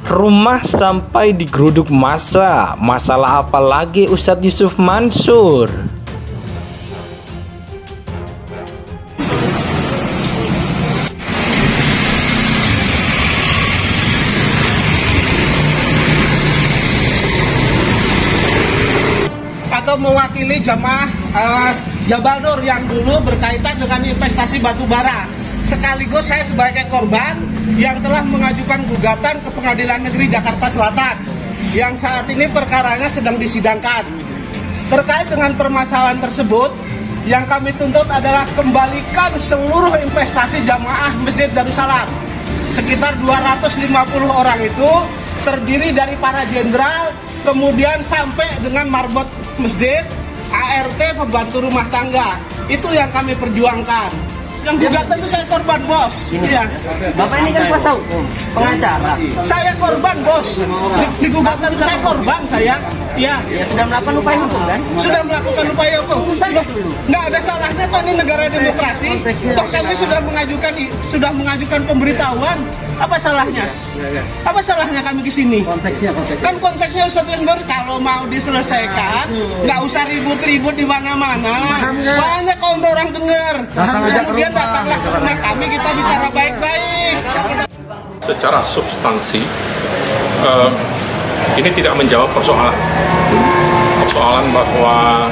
Rumah sampai digeruduk massa. Masalah apa lagi Ustadz Yusuf Mansur? Atau mewakili jamaah Jabal Nur yang dulu berkaitan dengan investasi batu bara. Sekaligus saya sebagai korban yang telah mengajukan gugatan ke Pengadilan Negeri Jakarta Selatan yang saat ini perkaranya sedang disidangkan. Terkait dengan permasalahan tersebut, yang kami tuntut adalah kembalikan seluruh investasi jamaah Masjid Darussalam. Sekitar 250 orang itu terdiri dari para jenderal, kemudian sampai dengan marbot masjid, ART, pembantu rumah tangga. Itu yang kami perjuangkan. Yang gugatan itu saya korban, bos. Iya. Bapak ini kan kuasa hukum, pengacara. Saya korban, bos. Di gugatan saya korban, saya. Iya. Ya, sudah melakukan upaya hukum kan? Sudah melakukan upaya hukum. Nggak ada salahnya toh, ini negara demokrasi. Toh kami sudah mengajukan pemberitahuan. Apa salahnya? Apa salahnya kami di sini? Kan konteksnya Ustadz yang baru, kalau mau diselesaikan, nggak usah ribut-ribut di mana-mana. Banyak kalau orang dengar. Kemudian datanglah ke rumah kami, kita bicara baik-baik. Secara substansi, ini tidak menjawab persoalan bahwa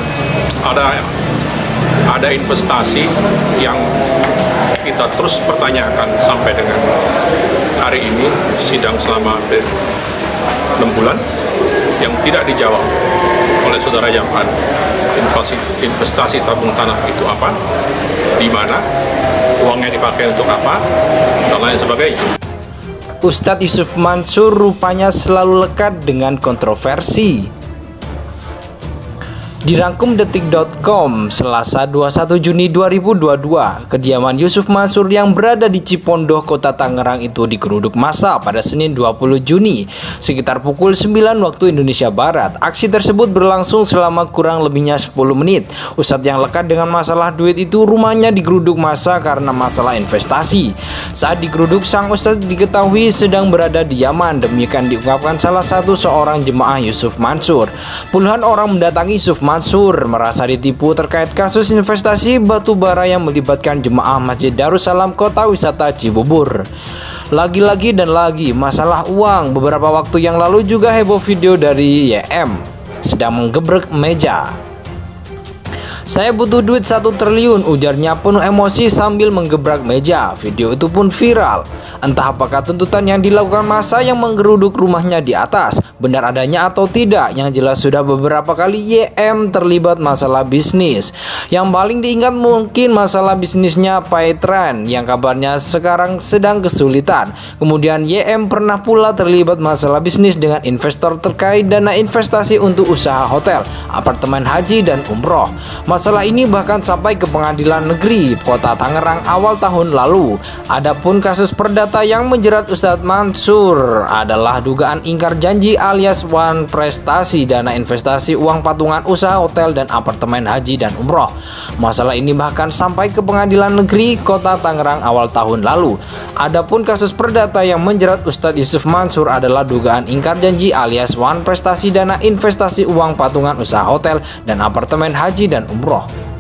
ada investasi yang kita terus pertanyakan sampai dengan hari ini, sidang selama hampir 6 bulan, yang tidak dijawab oleh saudara Jamhan. Investasi tabung tanah itu apa, di mana, uangnya dipakai untuk apa, dan lain sebagainya. Ustadz Yusuf Mansur rupanya selalu lekat dengan kontroversi. Dirangkum detik.com, Selasa 21 Juni 2022, kediaman Yusuf Mansur yang berada di Cipondoh, Kota Tangerang itu digeruduk massa pada Senin 20 Juni sekitar pukul 9 waktu Indonesia Barat. Aksi tersebut berlangsung selama kurang lebihnya 10 menit. Ustadz yang lekat dengan masalah duit itu rumahnya digeruduk massa karena masalah investasi. Saat digeruduk, sang Ustadz diketahui sedang berada di Yaman. Demikian diungkapkan salah satu seorang jemaah Yusuf Mansur. Puluhan orang mendatangi Yusuf Mansur merasa ditipu terkait kasus investasi batu bara yang melibatkan jemaah Masjid Darussalam Kota Wisata Cibubur. Lagi-lagi dan lagi masalah uang. Beberapa waktu yang lalu juga heboh video dari YM sedang menggebrek meja. Saya butuh duit 1 triliun, ujarnya penuh emosi sambil menggebrak meja. Video itu pun viral. Entah apakah tuntutan yang dilakukan massa yang menggeruduk rumahnya di atas benar adanya atau tidak. Yang jelas sudah beberapa kali YM terlibat masalah bisnis. Yang paling diingat mungkin masalah bisnisnya Paytrend yang kabarnya sekarang sedang kesulitan. Kemudian YM pernah pula terlibat masalah bisnis dengan investor terkait dana investasi untuk usaha hotel, apartemen haji dan umroh. Masalah ini bahkan sampai ke Pengadilan Negeri Kota Tangerang awal tahun lalu. Adapun kasus perdata yang menjerat Ustadz Mansur adalah dugaan ingkar janji alias wan prestasi dana investasi uang patungan usaha hotel dan apartemen haji dan umroh. Masalah ini bahkan sampai ke Pengadilan Negeri Kota Tangerang awal tahun lalu. Adapun kasus perdata yang menjerat Ustadz Yusuf Mansur adalah dugaan ingkar janji alias wan prestasi dana investasi uang patungan usaha hotel dan apartemen haji dan umroh.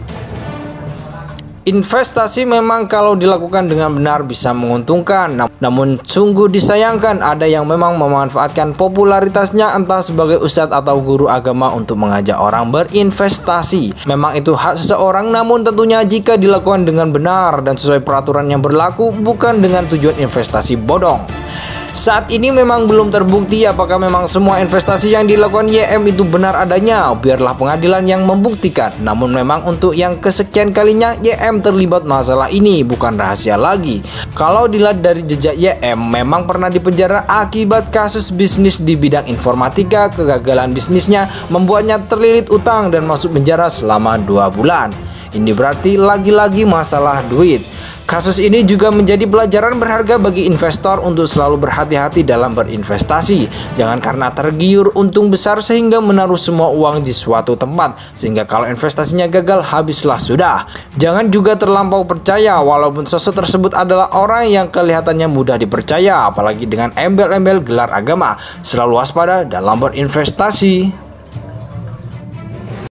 Investasi memang kalau dilakukan dengan benar bisa menguntungkan, namun sungguh disayangkan ada yang memang memanfaatkan popularitasnya entah sebagai ustadz atau guru agama untuk mengajak orang berinvestasi. Memang itu hak seseorang, namun tentunya jika dilakukan dengan benar dan sesuai peraturan yang berlaku, bukan dengan tujuan investasi bodong. Saat ini memang belum terbukti apakah memang semua investasi yang dilakukan YM itu benar adanya. Biarlah pengadilan yang membuktikan. Namun memang untuk yang kesekian kalinya YM terlibat masalah ini bukan rahasia lagi. Kalau dilihat dari jejak YM, memang pernah dipenjara akibat kasus bisnis di bidang informatika. Kegagalan bisnisnya membuatnya terlilit utang dan masuk penjara selama 2 bulan. Ini berarti lagi-lagi masalah duit. Kasus ini juga menjadi pelajaran berharga bagi investor untuk selalu berhati-hati dalam berinvestasi. Jangan karena tergiur untung besar sehingga menaruh semua uang di suatu tempat, sehingga kalau investasinya gagal habislah sudah. Jangan juga terlampau percaya walaupun sosok tersebut adalah orang yang kelihatannya mudah dipercaya, apalagi dengan embel-embel gelar agama. Selalu waspada dalam berinvestasi.